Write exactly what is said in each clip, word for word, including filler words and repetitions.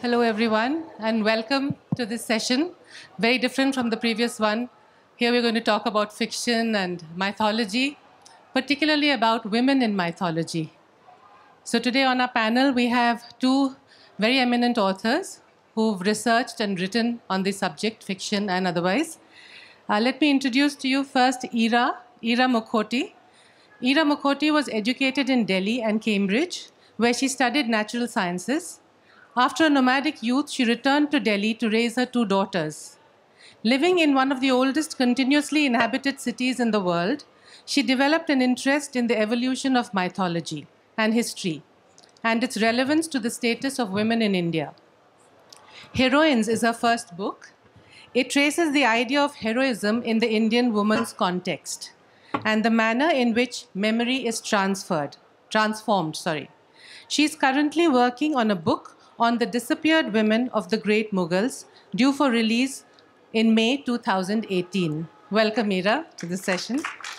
Hello, everyone, and welcome to this session. Very different from the previous one. Here we're going to talk about fiction and mythology, particularly about women in mythology. So today on our panel, we have two very eminent authors who've researched and written on this subject, fiction and otherwise. Uh, let me introduce to you first Ira, Ira Mukhoty. Ira Mukhoty was educated in Delhi and Cambridge, where she studied natural sciences. After a nomadic youth, she returned to Delhi to raise her two daughters. Living in one of the oldest continuously inhabited cities in the world, she developed an interest in the evolution of mythology and history, and its relevance to the status of women in India. Heroines is her first book. It traces the idea of heroism in the Indian woman's context and the manner in which memory is transferred, transformed. Sorry. She is currently working on a book on the disappeared women of the great Mughals, due for release in May two thousand eighteen. Welcome, Ira, to this session.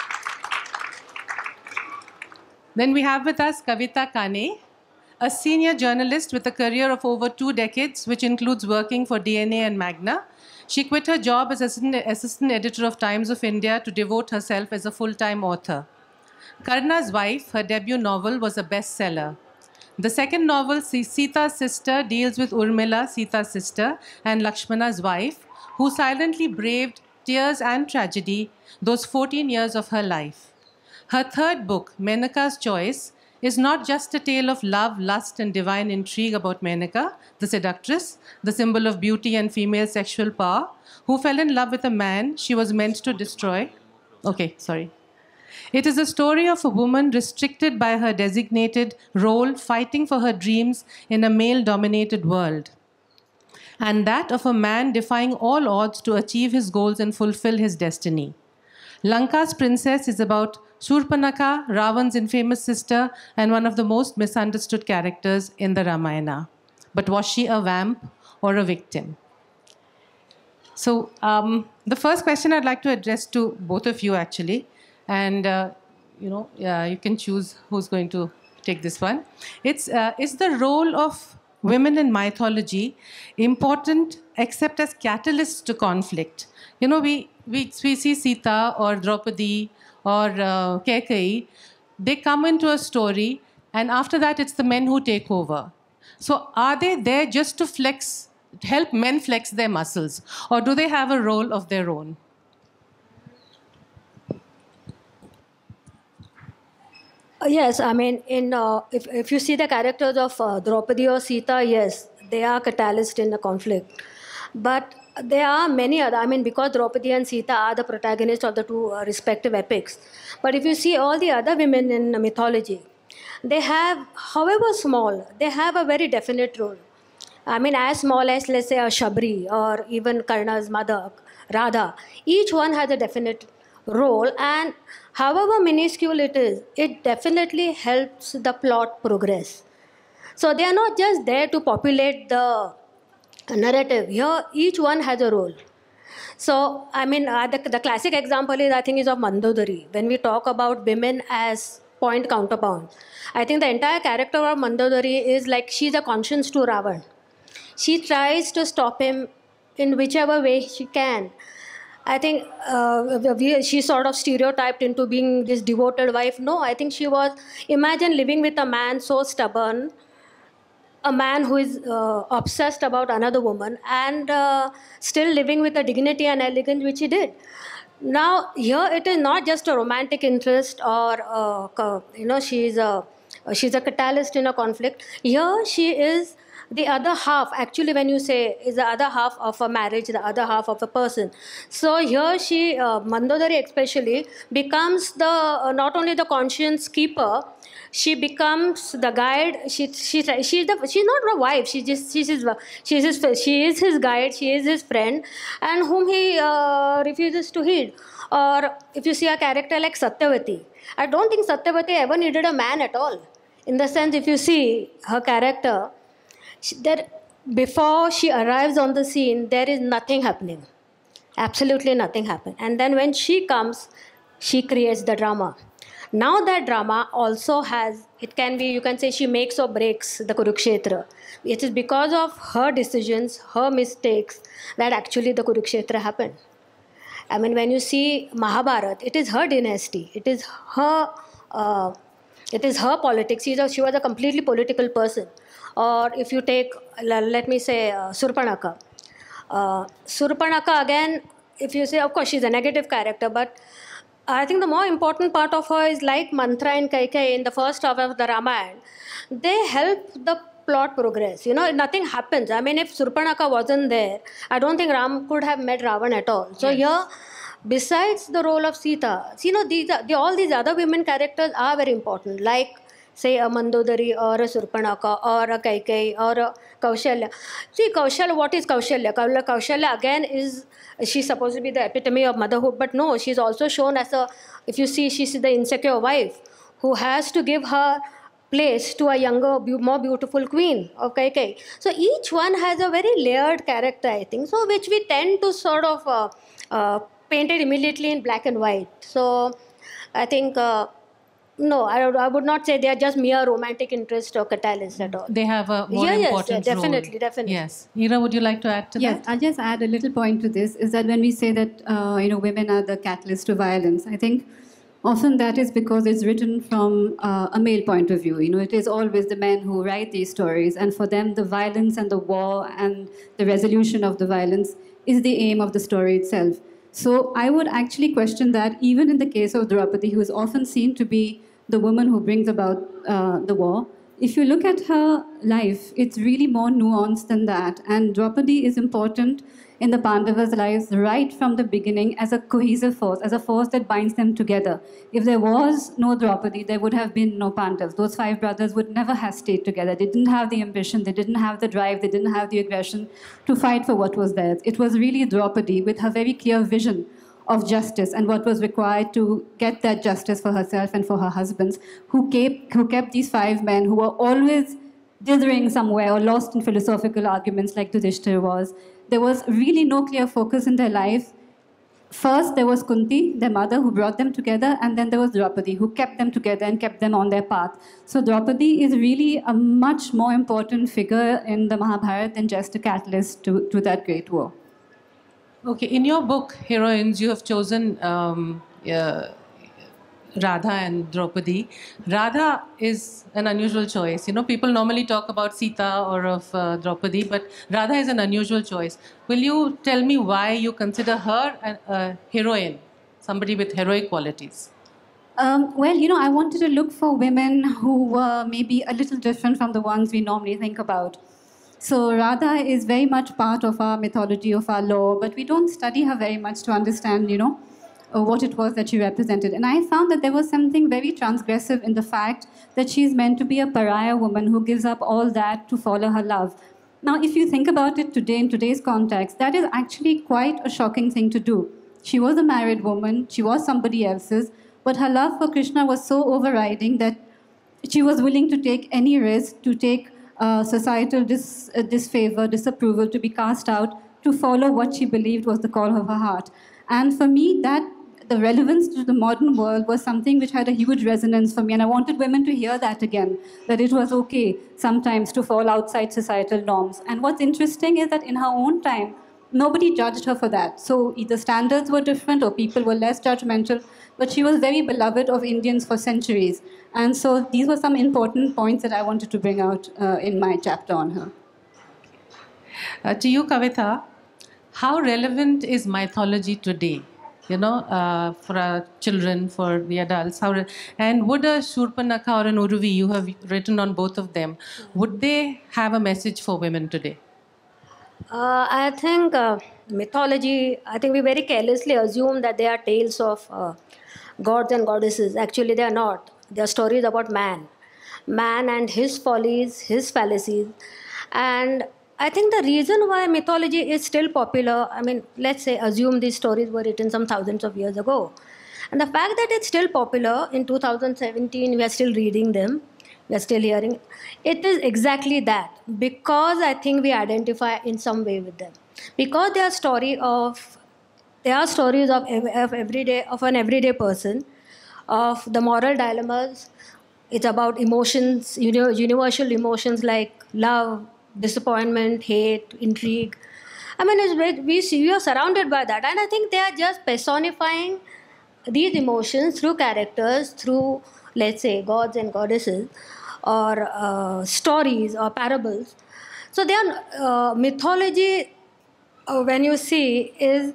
Then we have with us Kavita Kane, a senior journalist with a career of over two decades, which includes working for D N A and Magna. She quit her job as assistant, assistant editor of Times of India to devote herself as a full-time author. Karna's Wife, her debut novel, was a bestseller. The second novel, Sita's Sister, deals with Urmila, Sita's sister, and Lakshmana's wife, who silently braved tears and tragedy those fourteen years of her life. Her third book, Menaka's Choice, is not just a tale of love, lust, and divine intrigue about Menaka, the seductress, the symbol of beauty and female sexual power, who fell in love with a man she was meant to destroy. Okay, sorry. It is a story of a woman restricted by her designated role, fighting for her dreams in a male-dominated world, and that of a man defying all odds to achieve his goals and fulfill his destiny. Lanka's Princess is about Surpanaka, Ravan's infamous sister, and one of the most misunderstood characters in the Ramayana. But was she a vamp or a victim? So um, the first question I'd like to address to both of you, actually, and uh, you know, uh, you can choose who's going to take this one. It's uh, is the role of women in mythology important except as catalysts to conflict? You know, we we, we see Sita or Draupadi or uh, Kaikeyi, they come into a story, and after that, it's the men who take over. So, are they there just to flex, help men flex their muscles, or do they have a role of their own? Yes, I mean, in uh, if, if you see the characters of uh, Draupadi or Sita, yes, they are catalyst in the conflict. But there are many other, I mean, because Draupadi and Sita are the protagonists of the two uh, respective epics. But if you see all the other women in mythology, they have, however small, they have a very definite role. I mean, as small as, let's say, a Shabri or even Karna's mother, Radha, each one has a definite role, and however minuscule it is, it definitely helps the plot progress. So they are not just there to populate the narrative. Here, each one has a role. So, I mean, uh, the, the classic example is, I think, is of Mandodari. When we talk about women as point counterpoint, I think the entire character of Mandodari is like she's a conscience to Ravan. She tries to stop him in whichever way she can. I think uh, we, she's sort of stereotyped into being this devoted wife. No, I think she was, imagine living with a man so stubborn, a man who is uh, obsessed about another woman, and uh, still living with a dignity and elegance, which he did. Now, here it is not just a romantic interest or, uh, you know, she's a, she's a catalyst in a conflict. Here she is the other half, actually, when you say is the other half of a marriage, the other half of a person. So here she, uh, Mandodari especially, becomes the uh, not only the conscience keeper, she becomes the guide. She she she's the she's not a wife. She just she's his she's his she is his guide. She is his friend, and whom he uh, refuses to heed. Or if you see a character like Satyavati, I don't think Satyavati ever needed a man at all. In the sense, if you see her character, that before she arrives on the scene, there is nothing happening. Absolutely nothing happened. And then when she comes, she creates the drama. Now that drama also has, it can be, you can say she makes or breaks the Kurukshetra. It is because of her decisions, her mistakes, that actually the Kurukshetra happened. I mean, when you see Mahabharat, it is her dynasty. It is her, uh, it is her politics. She was, she was a completely political person. Or if you take, let me say, uh, Surpanaka. Uh, Surpanaka, again, if you say, of course, she's a negative character, but I think the more important part of her is like Mantra and Kaikai in the first half of the Ramayana. They help the plot progress. You know, nothing happens. I mean, if Surpanaka wasn't there, I don't think Ram could have met Ravan at all. So yes. Here, besides the role of Sita, you know, these are, the, all these other women characters are very important. Like, say, a Mandodari or a Surpanaka or a Kaikai or a Kaushalya. See, Kaushalya, what is Kaushalya? Kaushalya, again, is, she's supposed to be the epitome of motherhood, but no, she's also shown as a, if you see, she's the insecure wife who has to give her place to a younger, more beautiful queen of Kaikai. So each one has a very layered character, I think, so which we tend to sort of uh, uh, paint it immediately in black and white. So I think, uh, no, I, I would not say they are just mere romantic interest or catalyst at all. They have a more yeah, important yes, yeah, definitely, role. definitely. Yes. Ira, would you like to add to yes, that? Yes, I'll just add a little point to this, is that when we say that, uh, you know, women are the catalyst to violence, I think often that is because it's written from uh, a male point of view. You know, it is always the men who write these stories, and for them, the violence and the war and the resolution of the violence is the aim of the story itself. So I would actually question that even in the case of Draupadi, who is often seen to be the woman who brings about uh, the war. If you look at her life, it's really more nuanced than that. And Draupadi is important in the Pandavas' lives right from the beginning as a cohesive force, as a force that binds them together. If there was no Draupadi, there would have been no Pandavas. Those five brothers would never have stayed together. They didn't have the ambition, they didn't have the drive, they didn't have the aggression to fight for what was theirs. It was really Draupadi with her very clear vision of justice and what was required to get that justice for herself and for her husbands, who kept, who kept these five men who were always dithering somewhere or lost in philosophical arguments like Yudhishthira was. There was really no clear focus in their life. First, there was Kunti, their mother, who brought them together, and then there was Draupadi, who kept them together and kept them on their path. So Draupadi is really a much more important figure in the Mahabharata than just a catalyst to, to that great war. Okay, in your book, Heroines, you have chosen um, uh, Radha and Draupadi. Radha is an unusual choice. You know, people normally talk about Sita or of uh, Draupadi, but Radha is an unusual choice. Will you tell me why you consider her a, a heroine, somebody with heroic qualities? Um, well, you know, I wanted to look for women who were maybe a little different from the ones we normally think about. So Radha is very much part of our mythology, of our lore, but we don't study her very much to understand, you know, uh, what it was that she represented. And I found that there was something very transgressive in the fact that she's meant to be a pariah woman who gives up all that to follow her love. Now, if you think about it today, in today's context, that is actually quite a shocking thing to do. She was a married woman, she was somebody else's, but her love for Krishna was so overriding that she was willing to take any risk, to take Uh, societal dis, uh, disfavor, disapproval, to be cast out, to follow what she believed was the call of her heart. And for me, that the relevance to the modern world was something which had a huge resonance for me. And I wanted women to hear that again, that it was okay sometimes to fall outside societal norms. And what's interesting is that in her own time, nobody judged her for that. So either standards were different or people were less judgmental, but she was very beloved of Indians for centuries. And so these were some important points that I wanted to bring out uh, in my chapter on her. Uh, to you, Kavita, how relevant is mythology today? You know, uh, for our children, for the adults. How re- and would a Shurpanakha or an Uruvi, you have written on both of them, would they have a message for women today? Uh, I think uh, mythology, I think we very carelessly assume that they are tales of uh, gods and goddesses. Actually, they are not. They are stories about man. Man and his follies, his fallacies. And I think the reason why mythology is still popular, I mean, let's say, assume these stories were written some thousands of years ago. And the fact that it's still popular in two thousand seventeen, we are still reading them. We are still hearing. It is exactly that, because I think we identify in some way with them, because they are story of, they are stories of, of everyday of an everyday person of the moral dilemmas. It's about emotions, you know, universal emotions like love, disappointment, hate, intrigue. I mean, it's, very- we see, we are surrounded by that, and I think they are just personifying these emotions through characters, through, let's say, gods and goddesses, or uh, stories or parables. So, they are uh, mythology. Uh, when you see, is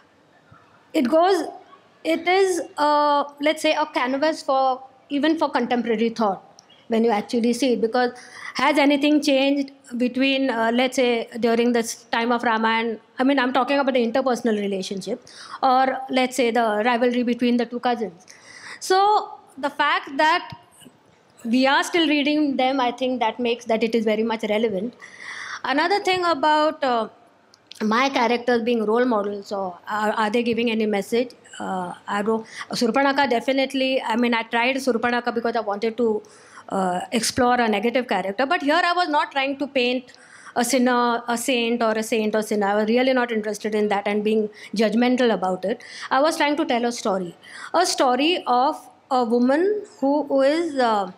it goes, it is, uh, let's say, a canvas for even for contemporary thought when you actually see it. Because has anything changed between, uh, let's say, during this time of Ramayana? I mean, I'm talking about the interpersonal relationship, or let's say the rivalry between the two cousins. So the fact that we are still reading them, I think that makes that it is very much relevant. Another thing about uh, my characters being role models, or are, are they giving any message? Uh, I don't. Surpanaka definitely. I mean, I tried Surpanaka because I wanted to uh, explore a negative character, but here I was not trying to paint a sinner, a saint, or a saint or sinner. I was really not interested in that and being judgmental about it. I was trying to tell a story, a story of a woman who, who is. Uh,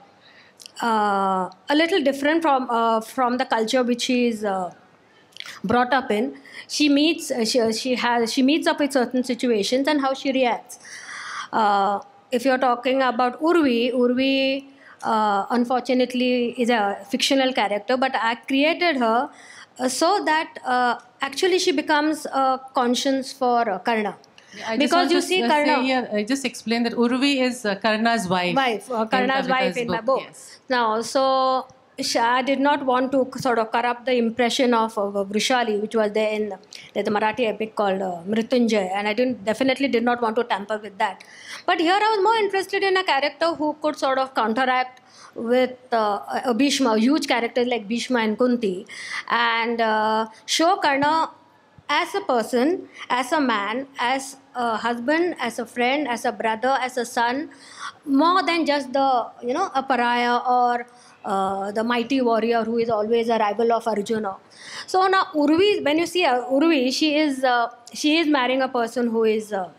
uh, a little different from uh, from the culture which she is uh, brought up in. She meets uh, she, she has she meets up with certain situations and how she reacts. Uh, if you're talking about Urvi, Urvi uh, unfortunately is a fictional character, but I created her uh, so that uh, actually she becomes a conscience for uh, Karna. I just Because want you to see uh, Karna. say here, I just explain that Urvi is uh, Karna's wife. Wife, uh, in Karna's wife Kavita's in my book. Yes. Now, so sh- I did not want to sort of corrupt the impression of, of, of Vrishali, which was there in the, there's a Marathi epic called uh, Mrityunjay, and I didn't definitely did not want to tamper with that. But here I was more interested in a character who could sort of counteract with uh, a Bhishma, huge characters like Bhishma and Kunti, and uh, show Karna as a person, as a man, as a husband, as a friend, as a brother, as a son, more than just the, you know, a pariah or uh, the mighty warrior who is always a rival of Arjuna. So now Urvi, when you see uh, Urvi, she is uh, she is marrying a person who is uh,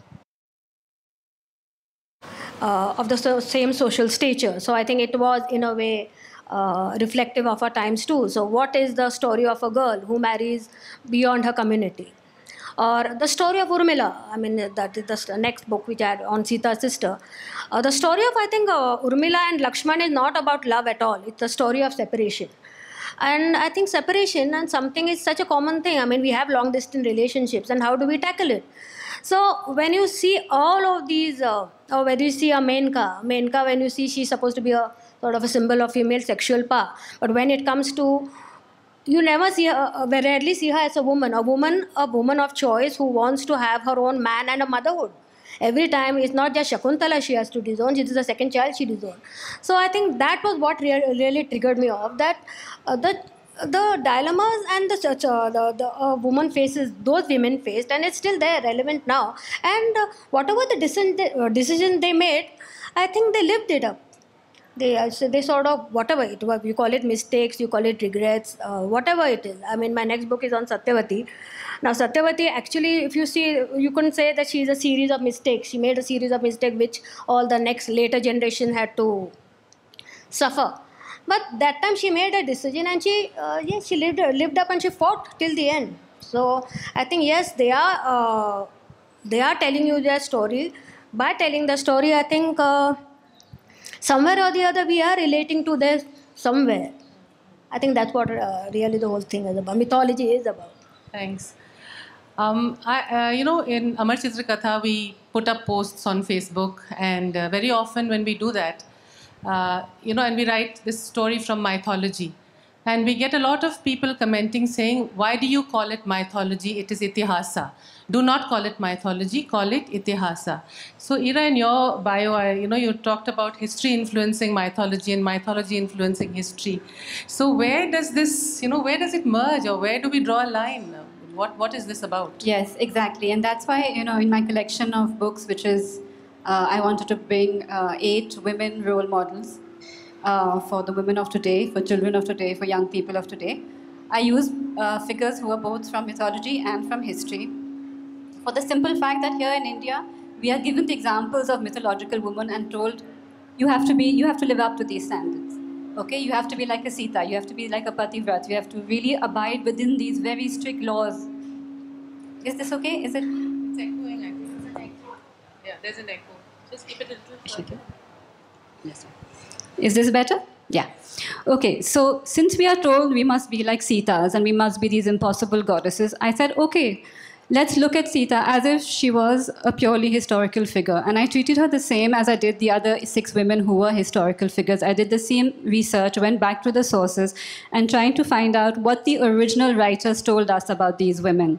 uh, of the so- same social stature. So I think it was in a way uh, reflective of our times too. So what is the story of a girl who marries beyond her community? Or the story of Urmila, I mean, that is the next book which I had on Sita's sister. Uh, the story of, I think, uh, Urmila and Lakshman is not about love at all. It's a story of separation. And I think separation and something is such a common thing. I mean, we have long distance relationships, and how do we tackle it? So when you see all of these, uh, or whether you see a Menka, Menka, when you see she's supposed to be a sort of a symbol of female sexual power, but when it comes to, you never see her, uh, very rarely see her as a woman, a woman, a woman of choice who wants to have her own man and a motherhood. Every time it's not just Shakuntala she has to disown; it is the second child she disowned. So I think that was what rea- really triggered me off. That uh, the the dilemmas and the uh, the, the uh, woman faces, those women faced, and it's still there, relevant now. And uh, whatever the decision they, uh, decision they made, I think they lived it up. They uh, so they sort of, whatever it was, you call it mistakes, you call it regrets, uh, whatever it is. I mean, my next book is on Satyavati. Now Satyavati, actually, if you see, you couldn't say that she is a series of mistakes. She made a series of mistakes which all the next later generation had to suffer. But that time she made a decision, and she uh, yes, she lived lived up and she fought till the end. So I think yes, they are uh, they are telling you their story. By telling the story, I think uh, somewhere or the other we are relating to this somewhere. I think that's what uh, really the whole thing is about. Mythology is about. Thanks. Um, I, uh, you know, in Amar Chitra Katha, we put up posts on Facebook, and uh, very often when we do that, uh, you know, and we write this story from mythology, and we get a lot of people commenting saying, "Why do you call it mythology? It is itihasa. Do not call it mythology. Call it itihasa." So, Ira, in your bio, I, you know, you talked about history influencing mythology and mythology influencing history. So, where does this, you know, where does it merge, or where do we draw a line? What, what is this about? Yes, exactly. And that's why, you know, in my collection of books, which is, uh, I wanted to bring uh, eight women role models uh, for the women of today, for children of today, for young people of today. I use uh, figures who are both from mythology and from history, for the simple fact that here in India, we are given the examples of mythological women and told, you have to be, you have to live up to these standards. Okay, you have to be like a Sita, you have to be like a Pativrat, you have to really abide within these very strict laws. Is this okay? Is it? It's echoing, I think. There's an echo. Yeah, there's an echo. Just keep it a little further. Yes. Is this better? Yeah. Okay, so since we are told we must be like Sitas and we must be these impossible goddesses, I said, okay, let's look at Sita as if she was a purely historical figure. And I treated her the same as I did the other six women who were historical figures. I did the same research, went back to the sources, and trying to find out what the original writers told us about these women.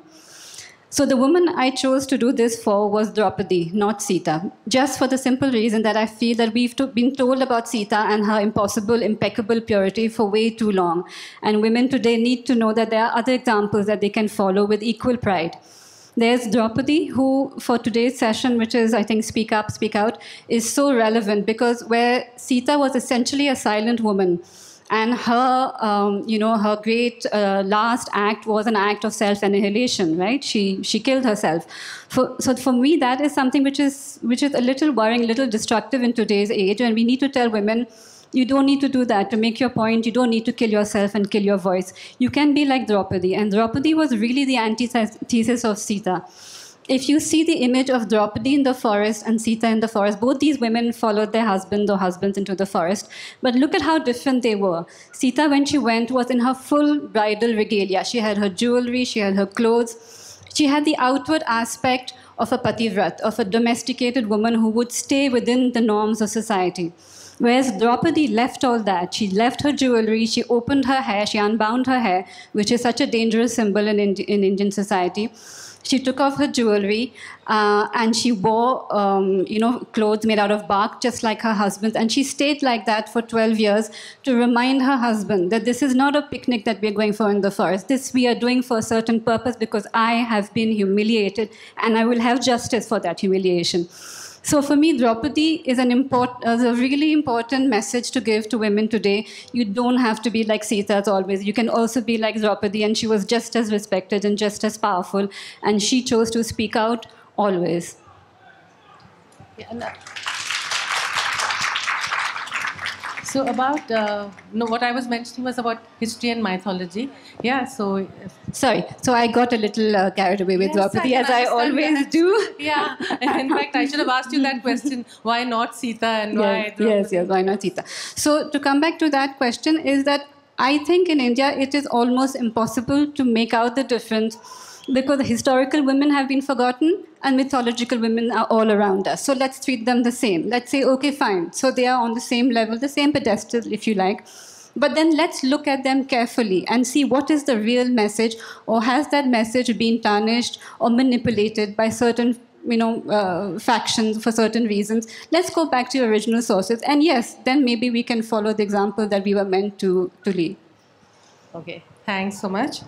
So the woman I chose to do this for was Draupadi, not Sita, just for the simple reason that I feel that we've to, been told about Sita and her impossible, impeccable purity for way too long. And women today need to know that there are other examples that they can follow with equal pride. There's Draupadi, who for today's session, which is, I think, Speak Up, Speak Out, is so relevant because where Sita was essentially a silent woman, and her, um, you know, her great uh, last act was an act of self-annihilation, right? She she killed herself. For, so for me, that is something which is which is a little worrying, a little destructive in today's age, and we need to tell women, you don't need to do that. To make your point, you don't need to kill yourself and kill your voice. You can be like Draupadi, and Draupadi was really the antithesis of Sita. If you see the image of Draupadi in the forest and Sita in the forest, both these women followed their husband or husbands into the forest. But look at how different they were. Sita, when she went, was in her full bridal regalia. She had her jewelry, she had her clothes. She had the outward aspect of a pativrat, of a domesticated woman who would stay within the norms of society. Whereas Draupadi left all that. She left her jewelry, she opened her hair, she unbound her hair, which is such a dangerous symbol in, Indi- in Indian society. She took off her jewelry uh, and she wore, um, you know, clothes made out of bark, just like her husband. And she stayed like that for twelve years to remind her husband that this is not a picnic that we're going for in the forest. This we are doing for a certain purpose because I have been humiliated and I will have justice for that humiliation. So for me, Draupadi is an import, uh, a really important message to give to women today. You don't have to be like Sita as always. You can also be like Draupadi, and she was just as respected and just as powerful, and she chose to speak out always. Yeah, and, uh, so about, uh, no, what I was mentioning was about history and mythology. Yeah, so... Sorry, so I got a little uh, carried away with yes, Draupadi, I as I always that. do. Yeah, in fact, I should have asked you that question, why not Sita and yes, why Draupadi? Yes, yes, why not Sita? So to come back to that question is that I think in India it is almost impossible to make out the difference because the historical women have been forgotten and mythological women are all around us. So let's treat them the same. Let's say, okay, fine. So they are on the same level, the same pedestal, if you like. But then let's look at them carefully and see what is the real message, or has that message been tarnished or manipulated by certain you know, uh, factions for certain reasons. Let's go back to your original sources. And yes, then maybe we can follow the example that we were meant to, to lead. Okay, thanks so much.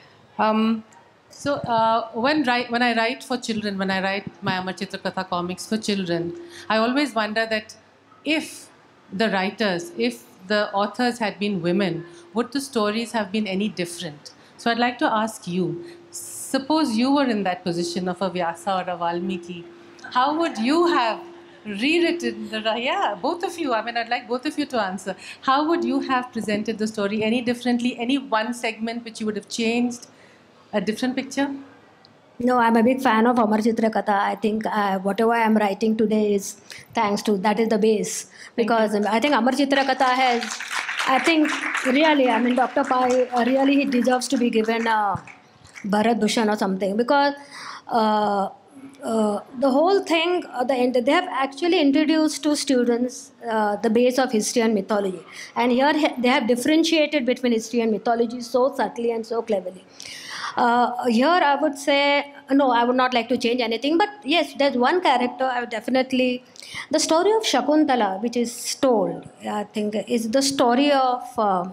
Um, so uh, when, write, when I write for children, when I write my Amar Chitra Katha comics for children, I always wonder that if the writers, if the authors had been women, would the stories have been any different? So I'd like to ask you, suppose you were in that position of a Vyasa or a Valmiki, how would you have rewritten the, yeah, both of you, I mean, I'd like both of you to answer. How would you have presented the story any differently? Any one segment which you would have changed? A different picture? No, I'm a big fan of Amar Chitra Katha. I think uh, whatever I'm writing today is thanks to, that is the base. Because I think Amar Chitra Katha has, I think really, I mean, Doctor Pai, uh, really he deserves to be given a Bharat Bhushan or something. Because uh, uh, the whole thing, uh, the end, they have actually introduced to students uh, the base of history and mythology. And here they have differentiated between history and mythology so subtly and so cleverly. Uh, here I would say, no, I would not like to change anything, but yes, there's one character I would definitely, the story of Shakuntala, which is told, I think, is the story of uh,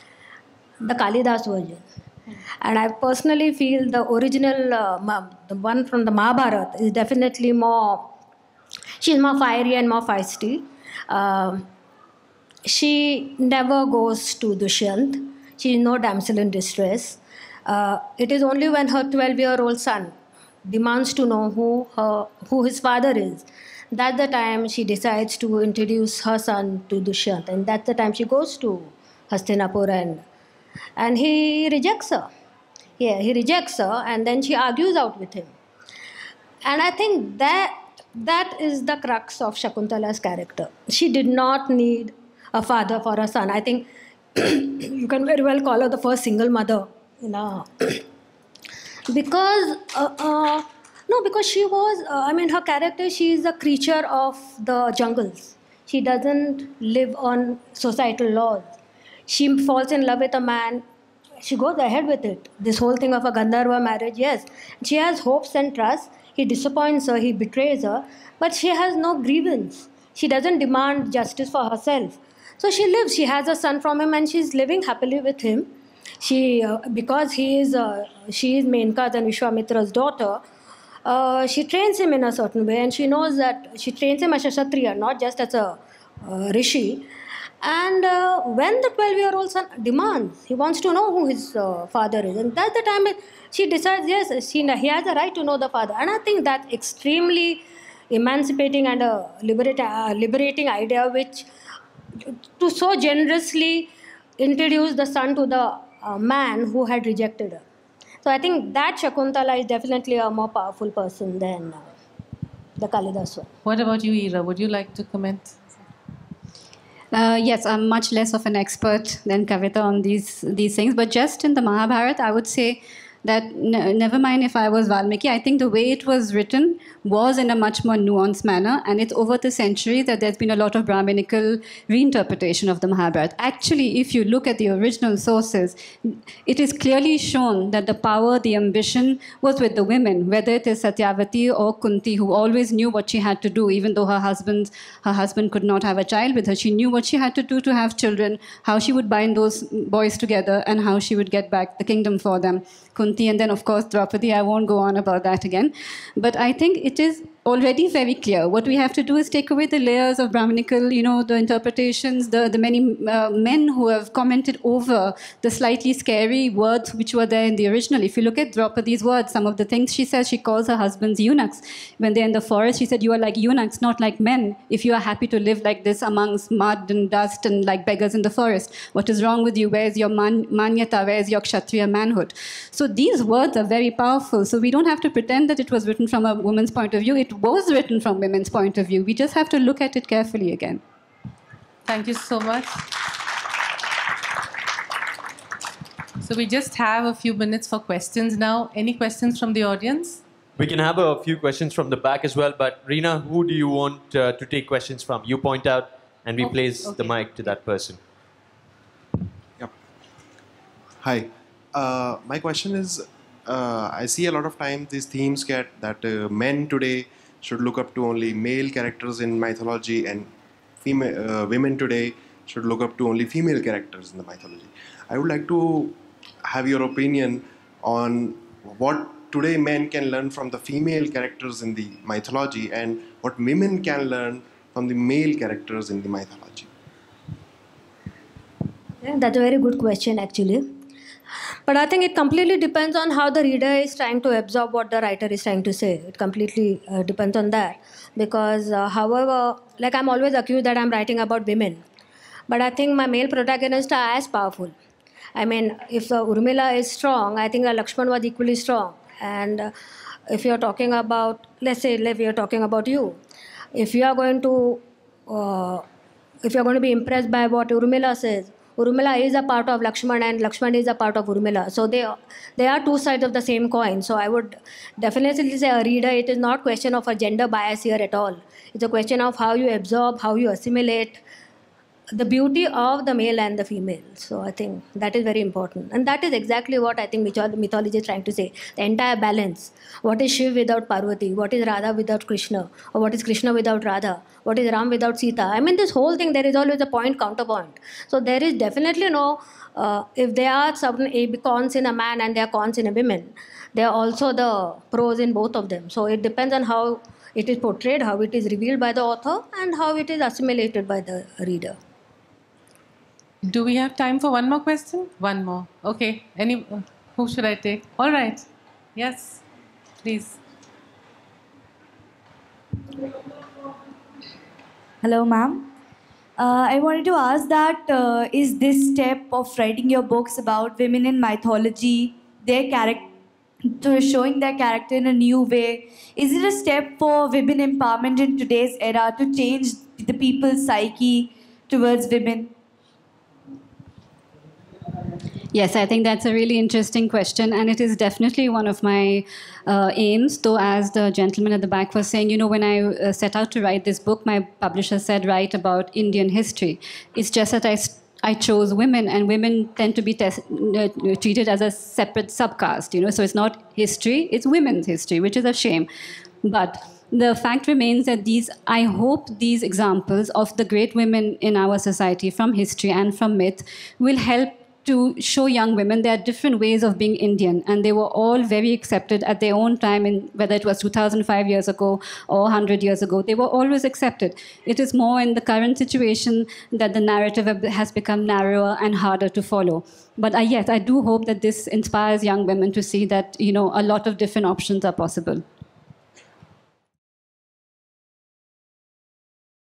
the Kalidas version. And I personally feel the original, uh, the one from the Mahabharata is definitely more, she's more fiery and more feisty. Uh, she never goes to Dushyant. She is no damsel in distress. Uh, it is only when her twelve-year-old son demands to know who her, who his father is. That's the time she decides to introduce her son to Dushyant, and that's the time she goes to Hastinapur, and and he rejects her. Yeah, he rejects her, and then she argues out with him. And I think that that is the crux of Shakuntala's character. She did not need a father for her son. I think you can very well call her the first single mother, you know, because uh, uh, no, because she was. Uh, I mean, her character. She is a creature of the jungles. She doesn't live on societal laws. She falls in love with a man. She goes ahead with it. This whole thing of a Gandharva marriage, yes. She has hopes and trust. He disappoints her, he betrays her, but she has no grievance. She doesn't demand justice for herself. So she lives. She has a son from him, and she's living happily with him. She, uh, because he is, uh, she is Menka's and Vishwamitra's daughter. Uh, she trains him in a certain way, and she knows that she trains him as a Kshatriya, not just as a uh, rishi. And uh, when the twelve-year-old son demands, he wants to know who his uh, father is. And that's the time she decides, yes, she, he has a right to know the father. And I think that's extremely emancipating and a liberate, uh, liberating idea, which to so generously introduce the son to the uh, man who had rejected her. So I think that Shakuntala is definitely a more powerful person than uh, the Kalidas one. What about you, Ira? Would you like to comment? Uh, yes, I'm much less of an expert than Kavita on these these things, but just in the Mahabharata, I would say that n- never mind if I was Valmiki, I think the way it was written was in a much more nuanced manner, and it's over the centuries that there's been a lot of Brahminical reinterpretation of the Mahabharata. Actually, if you look at the original sources, it is clearly shown that the power, the ambition was with the women, whether it is Satyavati or Kunti, who always knew what she had to do, even though her husband, her husband could not have a child with her. She knew what she had to do to have children, how she would bind those boys together, and how she would get back the kingdom for them. Kunti, and then of course Draupadi. I won't go on about that again. But I think it is already very clear. What we have to do is take away the layers of Brahminical, you know, the interpretations, the, the many uh, men who have commented over the slightly scary words which were there in the original. If you look at Draupadi's words, some of the things she says, she calls her husbands eunuchs. When they're in the forest, she said, you are like eunuchs, not like men, if you are happy to live like this amongst mud and dust and like beggars in the forest. What is wrong with you? Where is your man, manyata? Where is your kshatriya manhood? So these words are very powerful. So we don't have to pretend that it was written from a woman's point of view. It was written from women's point of view. We just have to look at it carefully again. Thank you so much. So we just have a few minutes for questions now. Any questions from the audience? We can have a few questions from the back as well, but Reena, who do you want uh, to take questions from? You point out and we Oh, place okay. the mic to that person. Yep. Hi. Uh, my question is, uh, I see a lot of times these themes get that uh, men today should look up to only male characters in mythology, and female uh, women today should look up to only female characters in the mythology. I would like to have your opinion on what today men can learn from the female characters in the mythology and what women can learn from the male characters in the mythology. Yeah, that's a very good question, actually. But I think it completely depends on how the reader is trying to absorb what the writer is trying to say. It completely uh, depends on that. Because, uh, however, like I'm always accused that I'm writing about women. But I think my male protagonists are as powerful. I mean, if uh, Urmila is strong, I think uh, Lakshman was equally strong. And uh, if you're talking about, let's say, if you're talking about you, if you are going to, uh, if you're going to be impressed by what Urmila says, Urmila is a part of Lakshman and Lakshman is a part of Urmila. So they, they are two sides of the same coin. So I would definitely say a reader, it is not question of a gender bias here at all. It's a question of how you absorb, how you assimilate the beauty of the male and the female. So I think that is very important. And that is exactly what I think mythology is trying to say. The entire balance. What is Shiv without Parvati? What is Radha without Krishna? Or what is Krishna without Radha? What is Ram without Sita? I mean, this whole thing, there is always a point, counterpoint. So there is definitely no, uh, if there are certain cons in a man and there are cons in a woman, there are also the pros in both of them. So it depends on how it is portrayed, how it is revealed by the author, and how it is assimilated by the reader. Do we have time for one more question? One more. Okay. Any? Who should I take? All right. Yes. Please. Hello, ma'am. Uh, I wanted to ask that uh, is this step of writing your books about women in mythology, their character, showing their character in a new way, is it a step for women empowerment in today's era to change the people's psyche towards women? Yes, I think that's a really interesting question, and it is definitely one of my uh, aims. Though, as the gentleman at the back was saying, you know, when I uh, set out to write this book, my publisher said, write about Indian history. It's just that I, I chose women, and women tend to be tes- uh, treated as a separate subcaste, you know, so it's not history, it's women's history, which is a shame. But the fact remains that these, I hope these examples of the great women in our society from history and from myth will help to show young women there are different ways of being Indian, and they were all very accepted at their own time, in whether it was two thousand five years ago or one hundred years ago. They were always accepted. It is more in the current situation that the narrative has become narrower and harder to follow. But uh, yes, I do hope that this inspires young women to see that, you know, a lot of different options are possible.